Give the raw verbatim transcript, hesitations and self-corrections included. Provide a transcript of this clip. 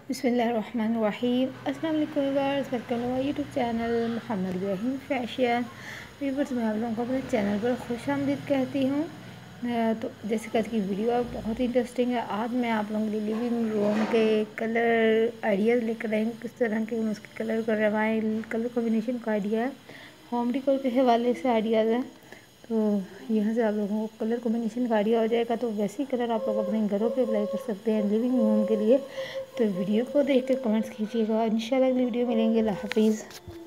बिस्मिल्लाहिर्रहमानिर्रहीम। अस्सलाम वालेकुम viewers, welcome to my YouTube channel Mohammad Ibrahim fashion. Viewers, मैं आप लोगों को अपने चैनल पर खुश आमदीद कहती हूँ। तो जैसे कल की वीडियो बहुत ही इंटरेस्टिंग है। आज मैं आप लोगों के लिए लिविंग रूम के कलर आइडियाज़ लेकर आई हूँ, किस तरह के हम उसके कलर करवाएँ, कलर कॉम्बिनेशन का आइडिया है, होम डेकोर के हवाले से आइडियाज़ हैं। तो यहाँ से आप लोगों को कलर कॉम्बिनेशन का आइडिया हो जाएगा, तो वैसे ही कलर आप लोग अपने घरों पे अप्लाई कर सकते हैं लिविंग रूम के लिए। तो वीडियो को देख कर कमेंट्स कीजिएगा। इंशाल्लाह अगली वीडियो मिलेंगे। अल्लाह हाफिज़।